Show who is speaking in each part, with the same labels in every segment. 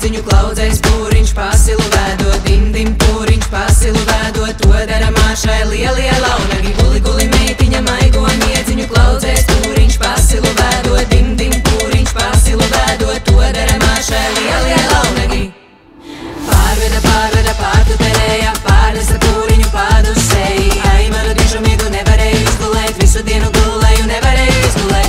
Speaker 1: miedziņu klaudzēs, pūriņš pasilu vēdot, dim dim pūriņš pasilu vēdot, to dara māšai lielie launagi. Guli guli meitiņa maigo miedziņu klaudzēs, pūriņš pasilu vēdot, dim dim pūriņš pasilu vēdot, to dara māšai lielie launagi. Pārveda, pārveda, pārtuperēja, pārnesa pūriņu pārdu seji. Ai, manu dižu miegu nevarēju izgulēt, visu dienu gulēju, nevarēju izgulēt.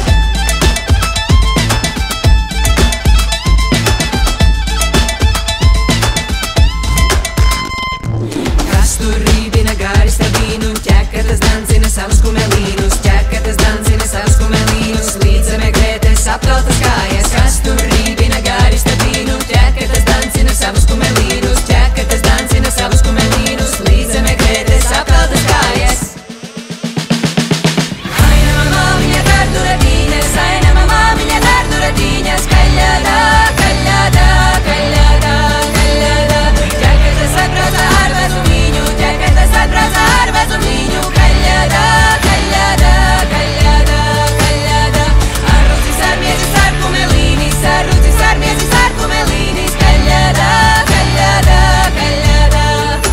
Speaker 1: Kas tur rīdina gārista vīnu, ķekatas dancina savus kumelīnus, ķekatas dancina savus kumelīnus, līdzeme grētes apkaltas kājas. Kas tur rīdina gārista vīnu, ķekatas dancina savus kumelīnus, ķekatas dancina savus kumelīnus, līdzeme grētes apkaltas kājas. Aina mamāmiņa garduratiņas, aina mamāmiņa garduratiņas, kaļādā, kaļādā, kaļādā, kaļādā. Ķekatas atbrauca ar vezumiņu, ķekatas atbrauca ar vezumiņu, kaļādā, kaļādā, kaļādā, kaļādā. Arrucis ar miezis ar kumelīnis, arrucis ar miezis ar kumelīnis, kaļādā, kaļādā, kaļādā.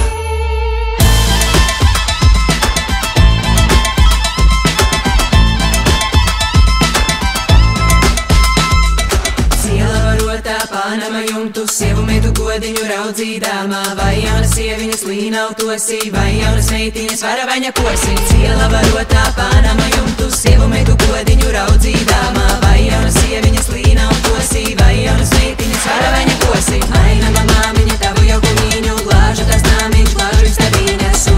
Speaker 1: Ciela varotā Pānama jumtu, sievu meitu godiņu raudzīdāmā, vai jaunas sieviņas līnautosī, vai jaunas meitiņas varavaņa kosī. Ciela varotā Pānama jumtu, sievu meitu godiņu raudzīdāmā, vai jaunas sieviņas līnautosī, vai jaunas meitiņas varavaņa kosī. Aina mamāmiņa tavu jau kumiņu, glāžu tas nāmiņš, glāžu istabiņas,